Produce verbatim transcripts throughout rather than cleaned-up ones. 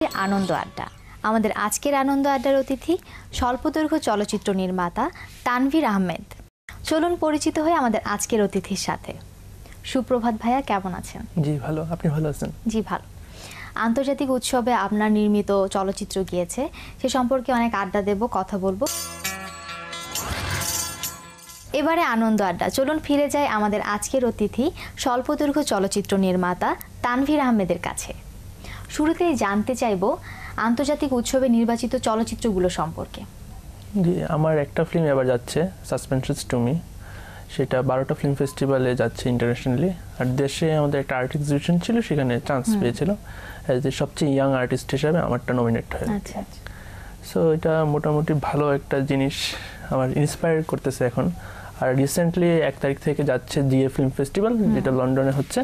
আনন্দ আড্ডা। আমাদের আজকের আনন্দ আড্ডার অতিথি স্বল্পদৈর্ঘ্য চলচ্চিত্র নির্মাতা তানভীর আহমেদ। চলুন পরিচিত হয়ে আমাদের আজকের অতিথির সাথে। সুপ্রভাত ভাইয়া, কেমন আছেন? জি ভালো, আপনি ভালো আছেন? জি ভালো। আন্তর্জাতিক উৎসবে আপনার নির্মিত চলচ্চিত্র গিয়েছে, সে সম্পর্কে অনেক আড্ডা দেব, কথা বলবো। এবারে আনন্দ আড্ডা। চলুন ফিরে যাই আমাদের আজকের অতিথি স্বল্পদৈর্ঘ্য চলচ্চিত্র নির্মাতা তানভীর আহমেদের কাছে। শুরুতেই জানতে চাইব আন্তর্জাতিক উৎসবে নির্বাচিত চলচ্চিত্রগুলো সম্পর্কে। জি, আমার একটা ফিল্ম এবার যাচ্ছে, সাসপেন্সেস টু মি। সেটা বারোটা ফিল্ম ফেস্টিভ্যালে যাচ্ছে ইন্টারন্যাশনালি। আর দেশে আমাদের একটা আর্ট এক্সিবিশন ছিল, সেখানে চান্স পেয়েছিল অ্যাজ এ সবচেয়ে ইয়াং আর্টিস্ট হিসাবে আমারটা নমিনেট হয়। আচ্ছা আচ্ছা। সো এটা মোটামুটি ভালো একটা জিনিস আমার ইন্সপায়ার করতেছে এখন। আর রিসেন্টলি এক তারিখ থেকে যাচ্ছে জিএ ফিল্ম ফেস্টিভ্যাল, যেটা লন্ডনে হচ্ছে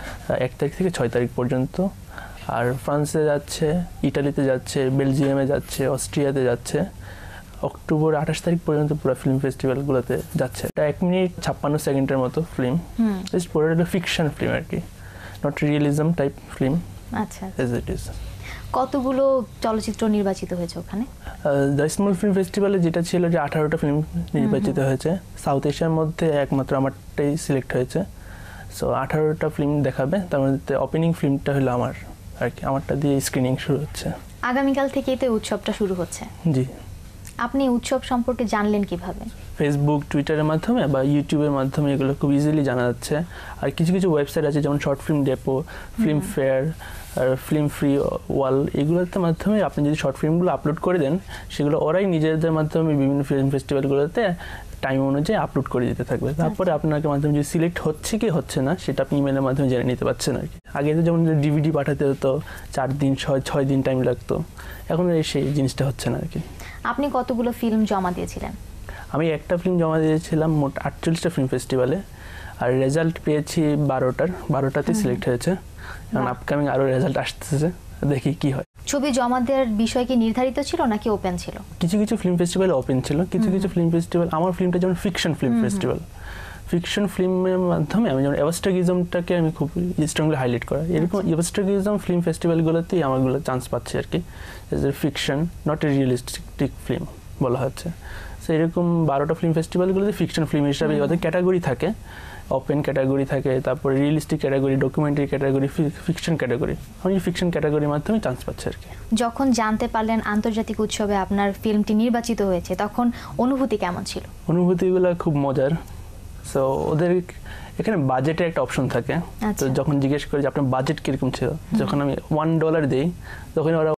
এক তারিখ থেকে ছয় তারিখ পর্যন্ত। আর ফ্রান্সে যাচ্ছে, ইটালিতে যাচ্ছে, বেলজিয়ামে যাচ্ছে, অস্ট্রিয়াতে যাচ্ছে। অক্টোবর আঠাশ তারিখ পর্যন্ত পুরো ফিল্ম ফেস্টিভ্যালগুলোতে যাচ্ছে। এটা এক মিনিট ছাপ্পান্ন সেকেন্ডের মতো ফিল্ম, জাস্ট পুরো একটা ফিকশন ফিল্ম আর কি, নট রিয়েলিজম টাইপ ফিল্ম। আচ্ছা, এজ ইট ইজ। কতগুলো চলচ্চিত্র নির্বাচিত হয়েছে ওখানে? দ্য স্মল ফিল্ম ফেস্টিভ্যালে যেটা ছিল যে আঠারোটা ফিল্ম নির্বাচিত হয়েছে। সাউথ এশিয়ার মধ্যে একমাত্র আমারটাই সিলেক্ট হয়েছে। সো আঠারোটা ফিল্ম দেখাবে, তার মধ্যে ওপেনিং ফিল্মটা হলো আমার আর কি, আমারটা দিয়ে স্ক্রিনিং শুরু হচ্ছে। আগামীকাল থেকেই তো উৎসবটা শুরু হচ্ছে। জি। আপনি উৎসব সম্পর্কে জানলেন কিভাবে? ফেসবুক, টুইটারের মাধ্যমে বা ইউটিউবের মাধ্যমে এগুলো খুব ইজিলি জানা যাচ্ছে। আর কিছু কিছু ওয়েবসাইট আছে, যেমন short film depot, film fair, আর ফিল্ম ফ্রি ওয়াল, এগুলোতে মাধ্যমে আপনি যদি শর্ট ফিল্মগুলো আপলোড করে দেন, সেগুলো ওরাই নিজেদের মাধ্যমে বিভিন্ন ফিল্ম ফেস্টিভ্যালগুলোতে টাইম অনুযায়ী আপলোড করে দিতে থাকবে। তারপরে আপনাকে মাধ্যমে যদি সিলেক্ট হচ্ছে কি হচ্ছে না, সেটা আপনি ইমেলের মাধ্যমে জেনে নিতে পারছেন আর কি। আগে তো যেমন ডিভিডি পাঠাতে হতো, চার দিন ছয় ছয় দিন টাইম লাগতো, এখন সেই জিনিসটা হচ্ছে না আর কি। আপনি কতগুলো ফিল্ম জমা দিয়েছিলেন? আমি একটা ফিল্ম জমা দিয়েছিলাম মোট আটচল্লিশটা ফিল্ম ফেস্টিভ্যালে, আর রেজাল্ট পেয়েছি বারোটার বারোটাতে সিলেক্ট হয়েছে। এখন আপকামিং আরও রেজাল্ট আসতেছে, দেখি কি হয়। ছবি জমা দেওয়ার বিষয় কি নির্ধারিত ছিল নাকি ওপেন ছিল? কিছু কিছু ফিল্ম ফেস্টিভ্যাল ওপেন ছিল, কিছু কিছু ফিল্ম ফেস্টিভ্যাল, আমার ফিল্মটা যেমন ফিকশন ফিল্ম ফেস্টিভ্যাল, ফিকশন ফিল্মের মাধ্যমে আমি যেমন এভাস্টাগিজমটাকে আমি খুব স্ট্রংলি হাইলাইট করা, এরকম এভাস্টাগিজম ফিল্ম ফেস্টিভ্যালগুলোতেই আমারগুলো চান্স পাচ্ছি আর কি। Fiction, not a realistic film বলা হচ্ছে। সো এরকম বারোটা ফিল্ম ফেস্টিভ্যালগুলোতে ফিকশন ফিল্ম হিসাবে ওদের ক্যাটাগরি থাকে, ওপেন ক্যাটাগরি থাকে, তারপরে realistic category, documentary category, fiction category. আমি ফিকশন ক্যাটাগরির মাধ্যমে চান্স পাচ্ছি আর কি। যখন জানতে পারলেন আন্তর্জাতিক উৎসবে আপনার ফিল্মটি নির্বাচিত হয়েছে, তখন অনুভূতি কেমন ছিল? অনুভূতিগুলো খুব মজার। সো ওদের এখানে বাজেটের একটা অপশন থাকে, তো যখন জিজ্ঞেস করি যে আপনার বাজেট কিরকম ছিল, যখন আমি ওয়ান ডলার দিই, তখন ওরা